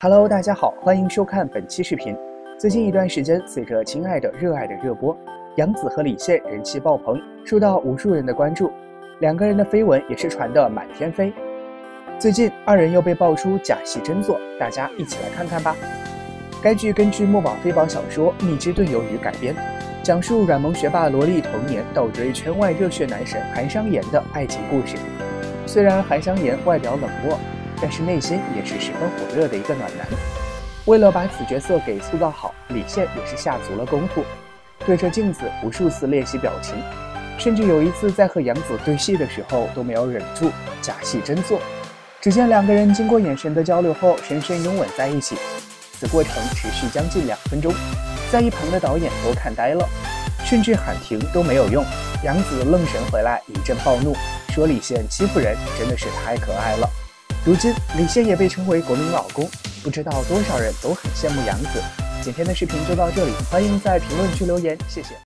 Hello， 大家好，欢迎收看本期视频。最近一段时间，随着《亲爱的热爱》的热播，杨紫和李现人气爆棚，受到无数人的关注，两个人的绯闻也是传得满天飞。最近二人又被爆出假戏真做，大家一起来看看吧。该剧根据墨宝非宝小说《蜜汁炖鱿鱼》改编，讲述软萌学霸萝莉童年倒追圈外热血男神韩商言的爱情故事。虽然韩商言外表冷漠，但是内心也是十分火热的一个暖男。为了把此角色给塑造好，李现也是下足了功夫，对着镜子无数次练习表情，甚至有一次在和杨紫对戏的时候都没有忍住，假戏真做。只见两个人经过眼神的交流后，深深拥吻在一起。此过程持续将近2分钟，在一旁的导演都看呆了，甚至喊停都没有用。杨紫愣神回来，一阵暴怒，说李现欺负人，真的是太可爱了。如今李现也被称为国民老公，不知道多少人都很羡慕杨紫。今天的视频就到这里，欢迎在评论区留言，谢谢。